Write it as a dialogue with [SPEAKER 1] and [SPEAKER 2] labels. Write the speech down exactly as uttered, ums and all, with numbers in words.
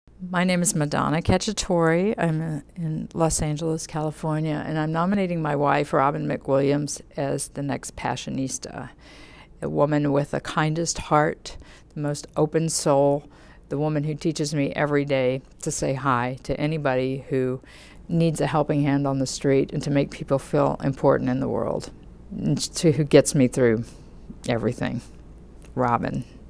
[SPEAKER 1] My name is Madonna Cacciatore. I'm uh, in Los Angeles, California, and I'm nominating my wife, Robin McWilliams, as the next Passionista, a woman with the kindest heart, the most open soul, the woman who teaches me every day to say hi to anybody who needs a helping hand on the street and to make people feel important in the world, and to who gets me through everything. Robin.